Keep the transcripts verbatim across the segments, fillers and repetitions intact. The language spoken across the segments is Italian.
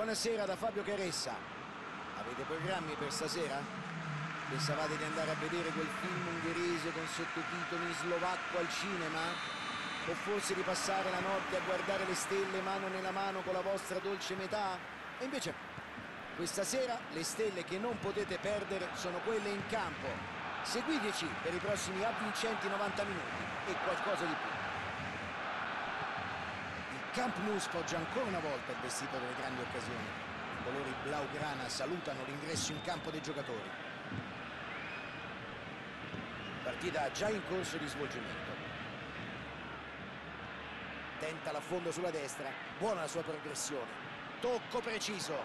Buonasera da Fabio Caressa. Avete programmi per stasera? Pensavate di andare a vedere quel film ungherese con sottotitoli in slovacco al cinema? O forse di passare la notte a guardare le stelle mano nella mano con la vostra dolce metà? E invece questa sera le stelle che non potete perdere sono quelle in campo. Seguiteci per i prossimi avvincenti novanta minuti e qualcosa di più. Il Camp Nou sfoggia ancora una volta il vestito delle grandi occasioni. I colori blaugrana salutano l'ingresso in campo dei giocatori. Partita già in corso di svolgimento. Tenta l'affondo sulla destra, buona la sua progressione. Tocco preciso.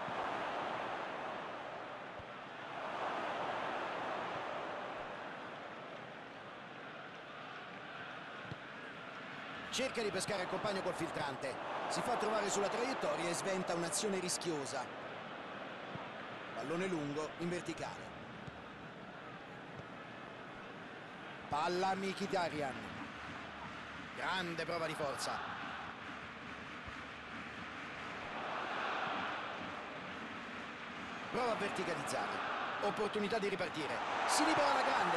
Cerca di pescare il compagno col filtrante. Si fa trovare sulla traiettoria e sventa un'azione rischiosa. Pallone lungo in verticale. Palla a Mkhitaryan. Grande prova di forza. Prova a verticalizzare. Opportunità di ripartire. Si libera alla grande.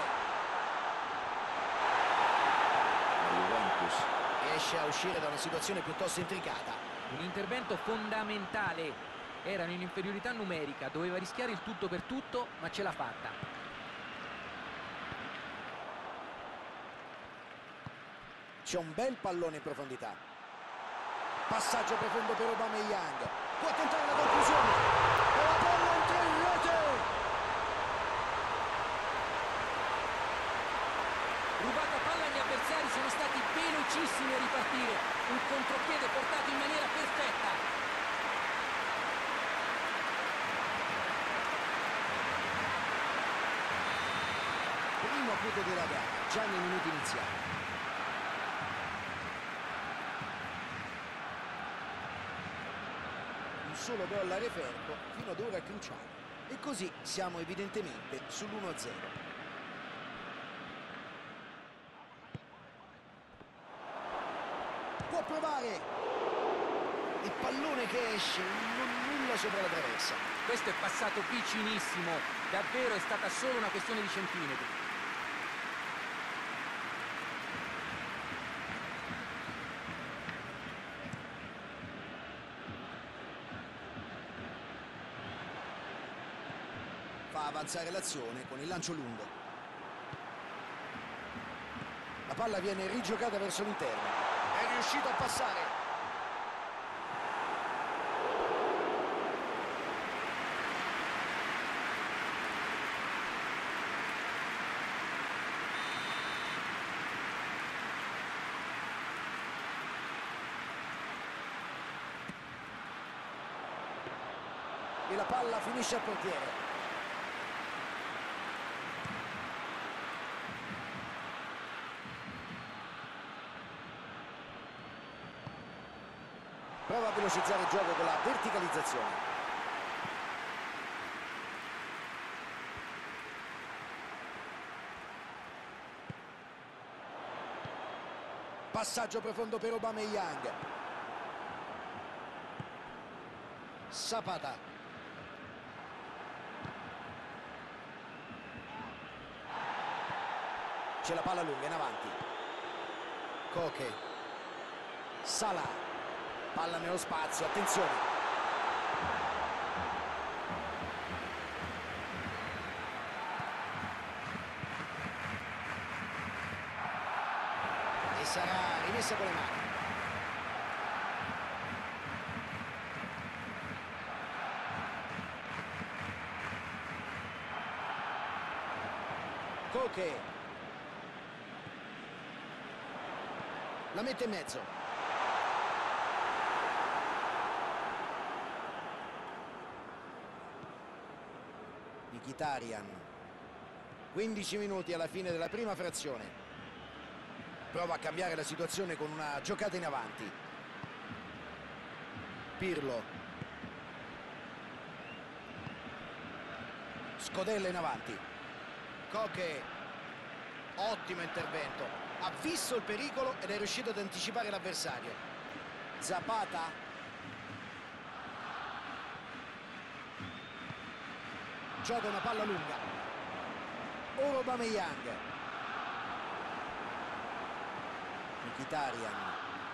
Juventus riesce a uscire da una situazione piuttosto intricata. Un intervento fondamentale. Erano in inferiorità numerica, doveva rischiare il tutto per tutto, ma ce l'ha fatta. C'è un bel pallone in profondità. Passaggio profondo per Aubameyang. Può tentare la conclusione. E la palla entra in rete. Rubata palla, gli avversari sono stati velocissimi a ripartire. Un contropiede portato in maniera perfetta. Primo acuto della gara, già nei minuti iniziali. Un solo gol a referto fino ad ora cruciale. E così siamo evidentemente sull'uno a zero. Può provare. Il pallone che esce, non nulla sopra la traversa. Questo è passato vicinissimo. Davvero è stata solo una questione di centimetri. Fa avanzare l'azione con il lancio lungo. La palla viene rigiocata verso l'interno. È riuscito a passare. E la palla finisce al portiere. Prova a velocizzare il gioco con la verticalizzazione. Passaggio profondo per Aubameyang. Zapata. C'è la palla lunga in avanti. Koke. Salah. Palla nello spazio, attenzione. E sarà rimessa con le mani. Koke. La mette in mezzo. Mkhitaryan. quindici minuti alla fine della prima frazione. Prova a cambiare la situazione con una giocata in avanti. Pirlo. Scodella in avanti. Koke. Ottimo intervento. Ha visto il pericolo ed è riuscito ad anticipare l'avversario. Zapata. Gioca una palla lunga. Ora Aubameyang. Mkhitaryan.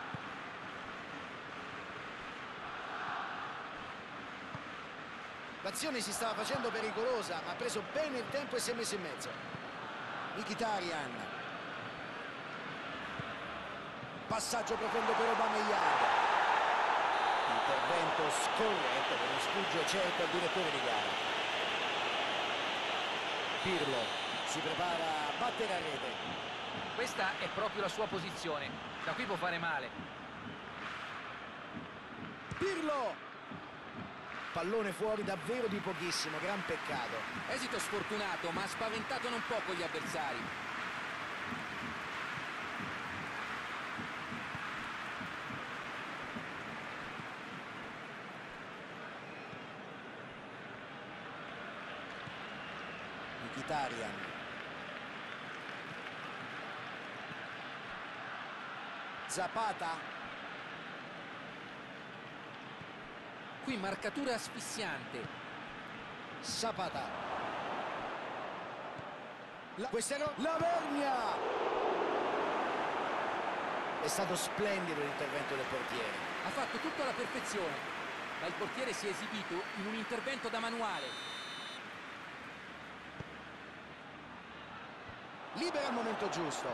L'azione si stava facendo pericolosa, ma ha preso bene il tempo e si è messo in mezzo. Mkhitaryan. Passaggio profondo per Aubameyang. Intervento scorretto per un sfugge certo al direttore di gara. Pirlo si prepara a battere a rete. Questa è proprio la sua posizione. Da qui può fare male. Pirlo! Pallone fuori davvero di pochissimo, gran peccato. Esito sfortunato, ma ha spaventato non poco gli avversari. Mkhitaryan. Zapata. Qui marcatura asfissiante. Zapata. La... Questa era la Vergna. È stato splendido l'intervento del portiere. Ha fatto tutto alla perfezione, ma il portiere si è esibito in un intervento da manuale. Libera al momento giusto.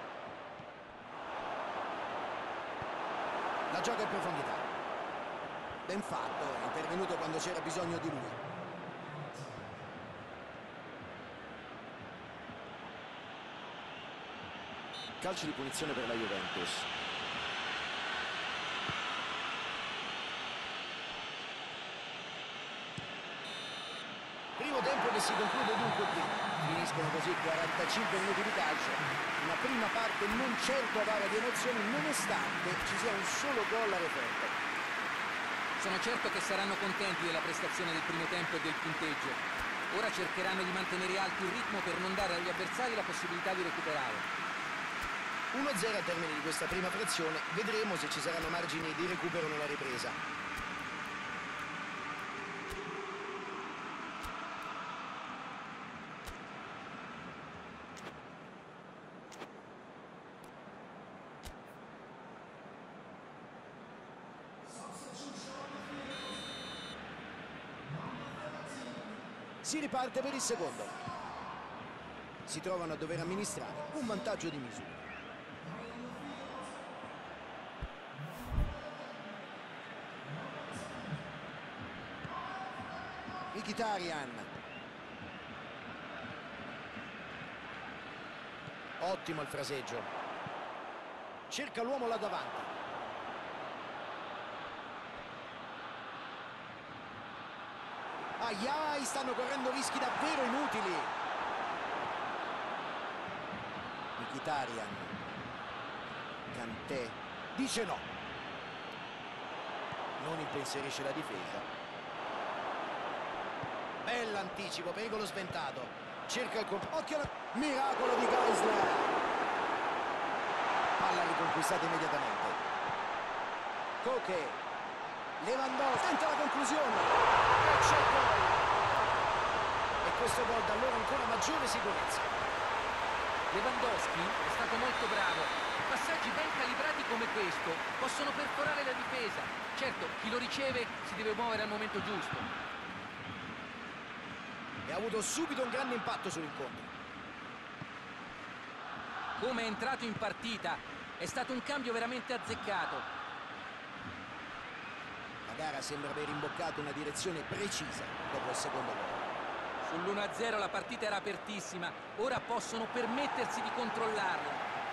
La gioca in profondità. Ben fatto, è intervenuto quando c'era bisogno di lui. Calcio di punizione per la Juventus. Primo tempo che si conclude dunque qui. Finiscono così quarantacinque minuti di calcio. Una prima parte non certo avara di emozioni, nonostante ci sia un solo gol a referto. Sono certo che saranno contenti della prestazione del primo tempo e del punteggio. Ora cercheranno di mantenere alto il ritmo per non dare agli avversari la possibilità di recuperare. uno a zero al termine di questa prima frazione. Vedremo se ci saranno margini di recupero nella ripresa. Si riparte per il secondo. Si trovano a dover amministrare un vantaggio di misura. Mkhitaryan. Ottimo il fraseggio. Cerca l'uomo là davanti. Ai ai, stanno correndo rischi davvero inutili. Mkhitaryan. Kanté dice no. Non impensierisce la difesa. Bell'anticipo, pericolo sventato. Cerca il colpo. Occhio alla... Miracolo di Geisler. Palla riconquistata immediatamente. Koke. Lewandowski tenta la conclusione e c'è il gol. E questo gol dà loro ancora maggiore sicurezza. Lewandowski è stato molto bravo. Passaggi ben calibrati come questo possono perforare la difesa. Certo, chi lo riceve si deve muovere al momento giusto. E ha avuto subito un grande impatto sull'incontro. Come è entrato in partita, è stato un cambio veramente azzeccato. La gara sembra aver imboccato una direzione precisa dopo il secondo gol. Sull'uno a zero la partita era apertissima, ora possono permettersi di controllarla.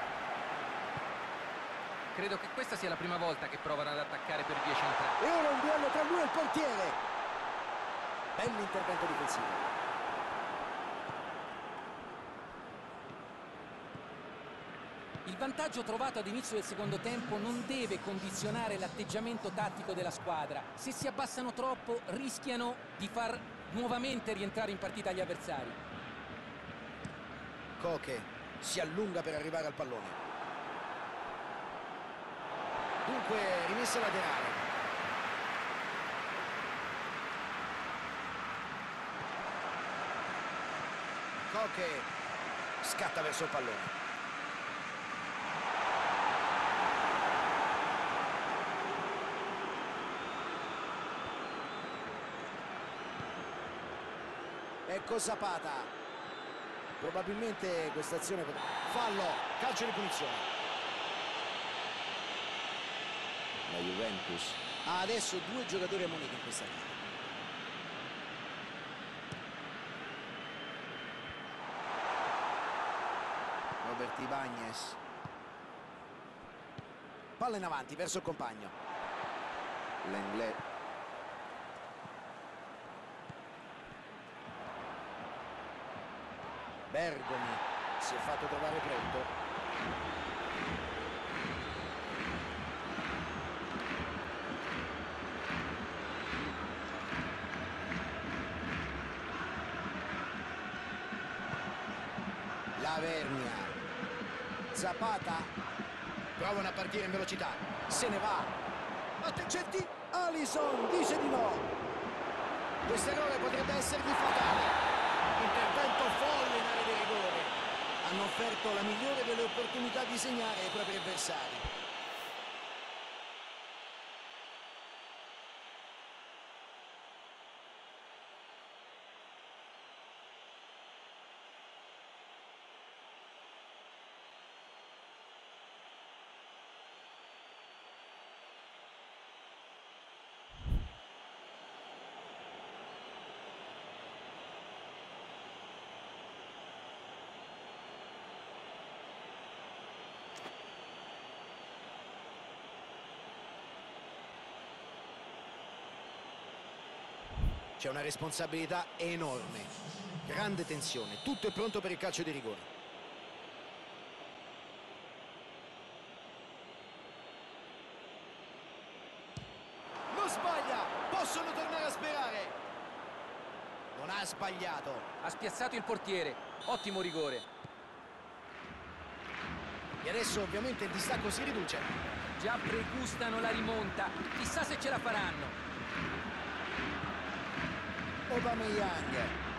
Credo che questa sia la prima volta che provano ad attaccare per vie centrali. E ora un duello tra lui e il portiere. Bell'intervento difensivo. Il vantaggio trovato ad inizio del secondo tempo non deve condizionare l'atteggiamento tattico della squadra. Se si abbassano troppo rischiano di far nuovamente rientrare in partita gli avversari. Koke si allunga per arrivare al pallone. Dunque rimessa laterale. Koke scatta verso il pallone. Ecco Zapata. Probabilmente questa azione pot- fallo, calcio di punizione. La Juventus ha adesso due giocatori ammoniti in questa gara. Robert Ibáñez. Palla in avanti verso il compagno. Lenglet. Bergomi si è fatto trovare pronto. Lavernia. Zapata. Provano a partire in velocità. Se ne va. Atteggetti. Alisson dice di no. Questo errore potrebbe essergli fatale. Intervento folle in area di rigore. Hanno offerto la migliore delle opportunità di segnare ai propri avversari. C'è una responsabilità enorme, grande tensione, tutto è pronto per il calcio di rigore. Non sbaglia, possono tornare a sperare. Non ha sbagliato. Ha spiazzato il portiere, ottimo rigore. E adesso ovviamente il distacco si riduce. Già pregustano la rimonta, chissà se ce la faranno. Aubameyang.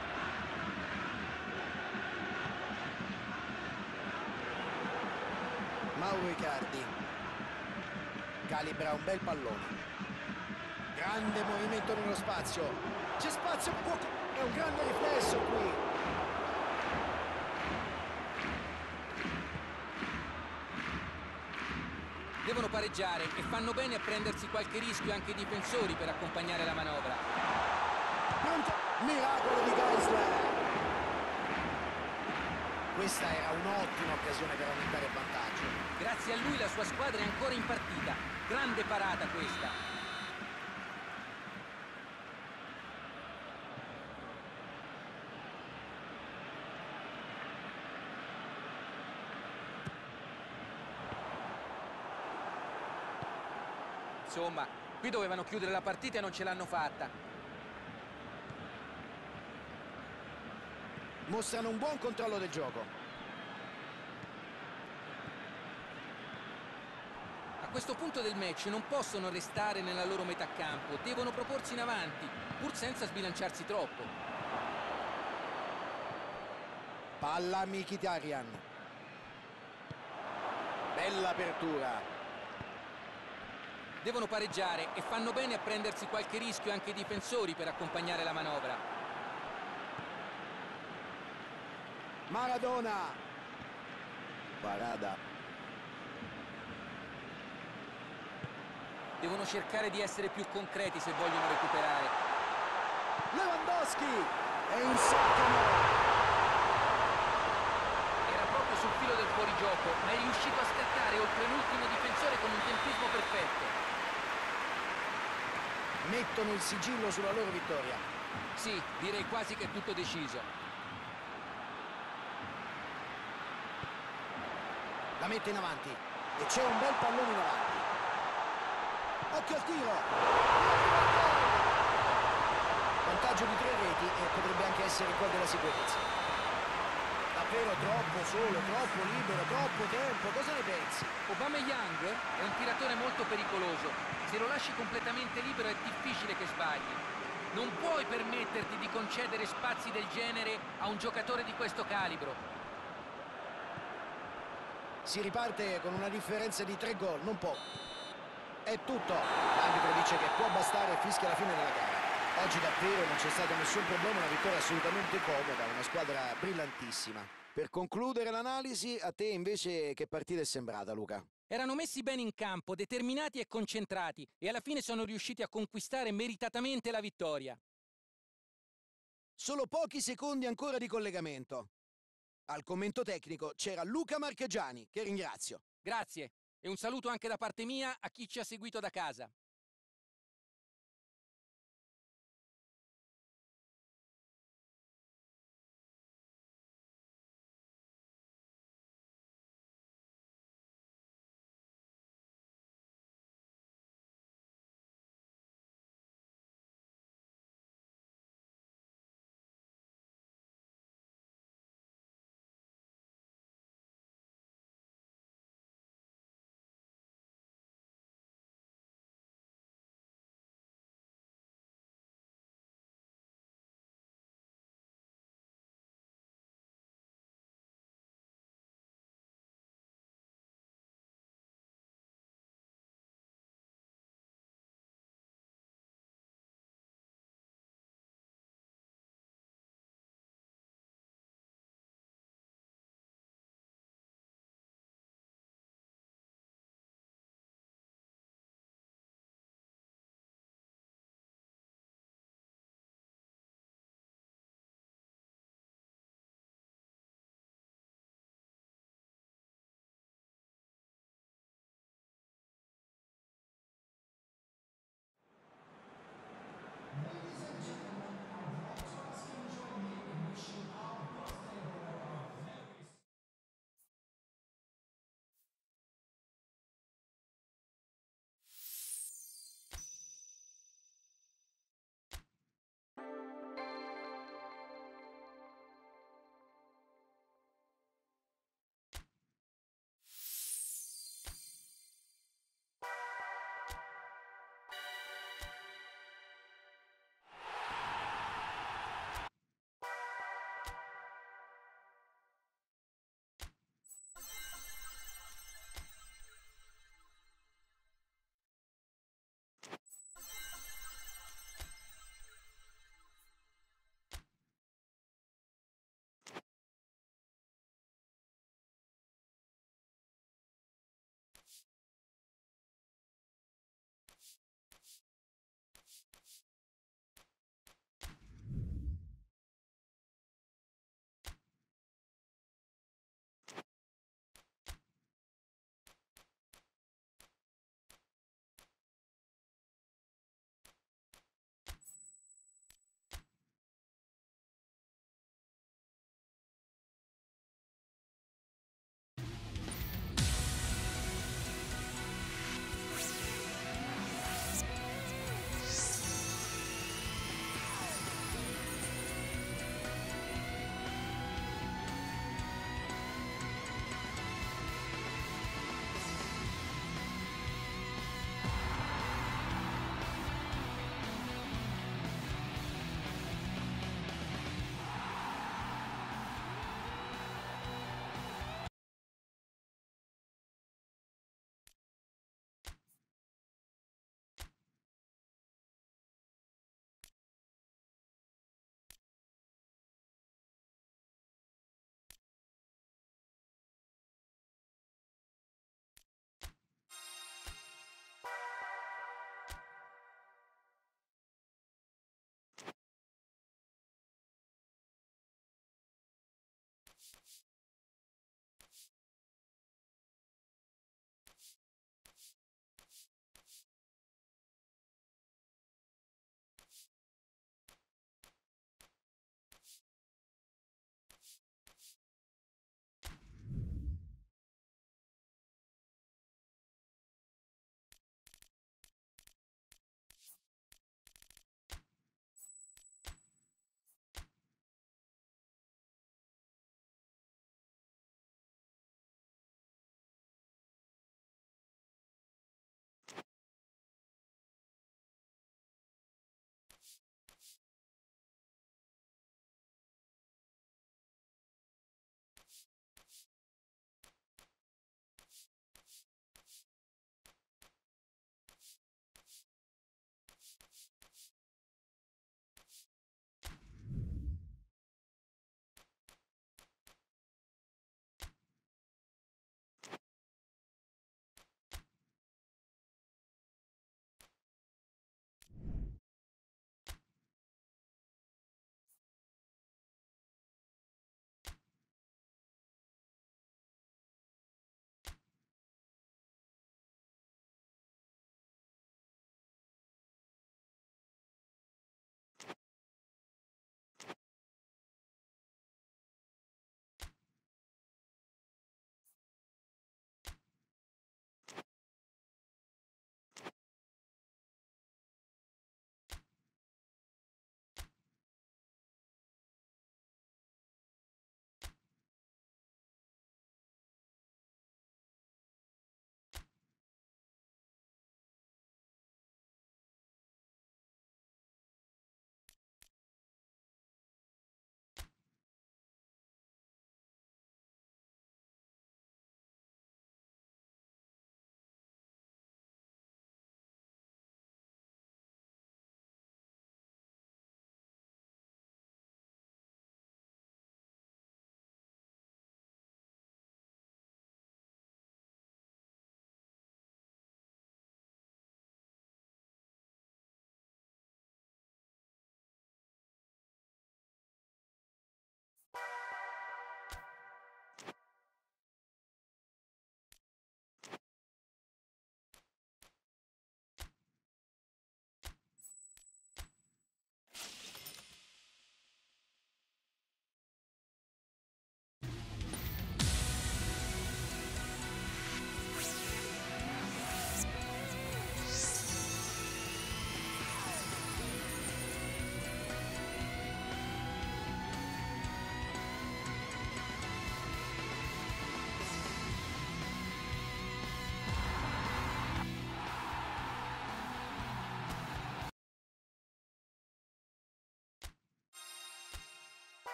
Mauro Icardi calibra un bel pallone. Grande movimento nello spazio. C'è spazio, può... è un grande riflesso qui. Devono pareggiare e fanno bene a prendersi qualche rischio anche i difensori per accompagnare la manovra. Pronto? Miracolo di Geisler. Questa era un'ottima occasione per aumentare il vantaggio. Grazie a lui la sua squadra è ancora in partita. Grande parata questa. Insomma, qui dovevano chiudere la partita e non ce l'hanno fatta. Mostrano un buon controllo del gioco. A questo punto del match non possono restare nella loro metà campo, devono proporsi in avanti, pur senza sbilanciarsi troppo. Palla Mkhitaryan. Bella apertura. Devono pareggiare e fanno bene a prendersi qualche rischio anche i difensori per accompagnare la manovra. Maradona. Parada. Devono cercare di essere più concreti se vogliono recuperare. Lewandowski. E insaccano. Era proprio sul filo del fuorigioco, ma è riuscito a scattare oltre l'ultimo difensore con un tempismo perfetto. Mettono il sigillo sulla loro vittoria. Sì, direi quasi che è tutto deciso. La mette in avanti e c'è un bel pallone in avanti. Occhio al tiro. Vantaggio di tre reti e potrebbe anche essere il gol della sicurezza. Davvero troppo solo, troppo libero, troppo tempo. Cosa ne pensi? Aubameyang è un tiratore molto pericoloso. Se lo lasci completamente libero è difficile che sbagli. Non puoi permetterti di concedere spazi del genere a un giocatore di questo calibro. Si riparte con una differenza di tre gol, non può. È tutto. L'arbitro dice che può bastare e fischia la fine della gara. Oggi davvero non c'è stato nessun problema, una vittoria assolutamente comoda, una squadra brillantissima. Per concludere l'analisi, a te invece che partita è sembrata, Luca? Erano messi bene in campo, determinati e concentrati, e alla fine sono riusciti a conquistare meritatamente la vittoria. Solo pochi secondi ancora di collegamento. Al commento tecnico c'era Luca Marchegiani, che ringrazio. Grazie, e un saluto anche da parte mia a chi ci ha seguito da casa.